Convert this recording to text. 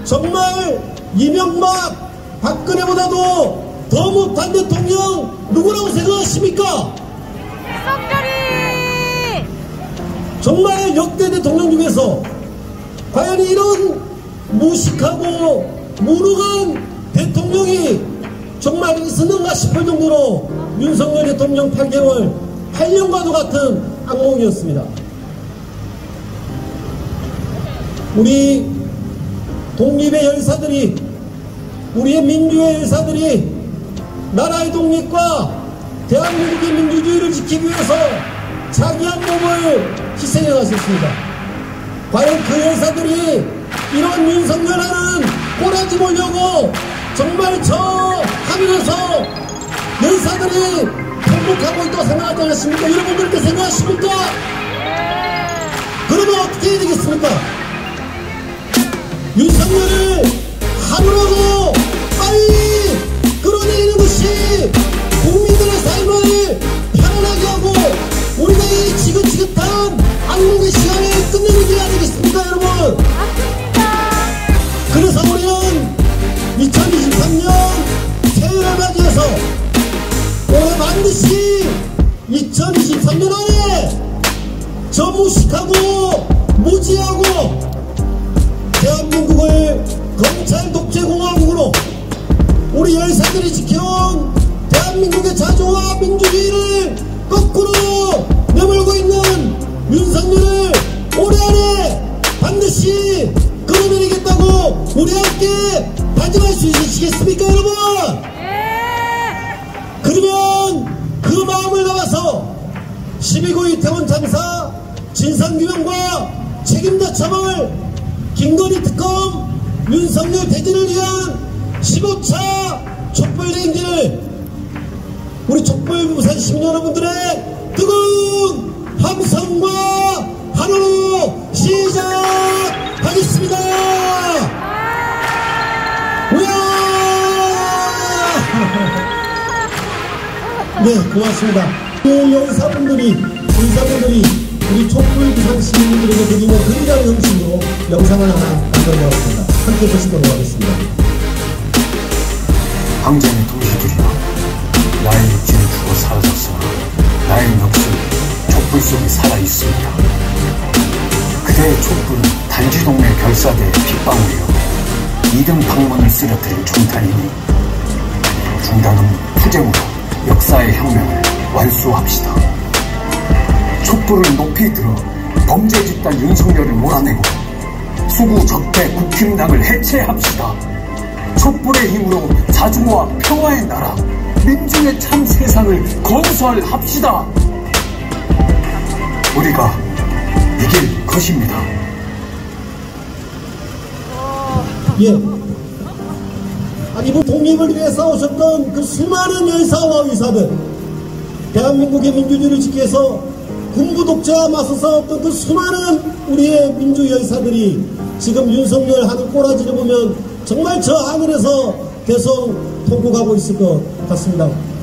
정말 이명박 박근혜보다도 더 못한 대통령 누구라고 생각하십니까? 정말 역대 대통령 중에서 과연 이런 무식하고 무능한 대통령이 정말 있었는가 싶을 정도로 윤석열 대통령 8개월 8년과도 같은 악몽이었습니다. 우리 독립의 열사들이, 우리의 민주의 열사들이 나라의 독립과 대한민국의 민주주의를 지키기 위해서 자기한 몸을 희생해 가셨습니다. 과연 그 열사들이 이런 윤석열하는 꼬라지 보려고 정말 저 하늘에서 열사들이 통곡하고 있다고 생각하지 않으십니까? 여러분들 그렇게 생각하십니까? 그러면 어떻게 해야 되겠습니까? 윤석열을 하늘하고 빨리 끌어내리는 것이 국민들의 삶을 편안하게 하고 우리가 이 지긋지긋한 악몽의 시간을 끝내는 게 아니겠습니까, 여러분? 맞습니다. 그래서 우리는 2023년 새해를 맞이해서 올해 반드시 2023년 안에 저 무식하고 무지하고 대한민국을 검찰 독재공화국으로 우리 열사들이 지켜온 대한민국의 자주와 민주주의를 거꾸로 내몰고 있는 윤석열을 올해 안에 반드시 끌어내리겠다고 우리 함께 다짐할 수 있으시겠습니까, 여러분? 그러면 그 마음을 담아서 12구 이태원 참사 진상규명과 책임자처벌 김건희 특검 윤석열 퇴진을 위한 15차 촛불행진을 우리 촛불부산 시민 여러분들의 뜨거운 함성과 환호로 시작하겠습니다. 네, 고맙습니다. 열사분들이 우리 촛불부산 시민들에게 드리는 긍휼한 형식으로 영상을 하나 만들어보았습니다. 함께 보시도록 하겠습니다. 황제의 동지들이여, 나의 육체는 죽어 사라졌으나 나의 역사는 촛불 속에 살아있습니다. 그대의 촛불은 단지 동네 결사대의 빗방울이여 2등 방문을 쓰러뜨린 중탄이니 중단 없는 투쟁으로 역사의 혁명을 완수합시다. 촛불을 높이 들어 범죄 집단 윤석열을 몰아내고 수구 적대 국힘당을 해체합시다. 촛불의 힘으로 자주와 평화의 나라, 민주의 참 세상을 건설합시다. 우리가 이길 것입니다. 예. 이번 독립을 위해 싸우셨던 그 수많은 열사와 의사들, 대한민국의 민주주의를 지키기 위해서 군부 독재와 맞서 싸웠던 그 수많은 우리의 민주 열사들이 지금 윤석열 하는 꼬라지를 보면 정말 저 하늘에서 계속 통곡하고 있을 것 같습니다.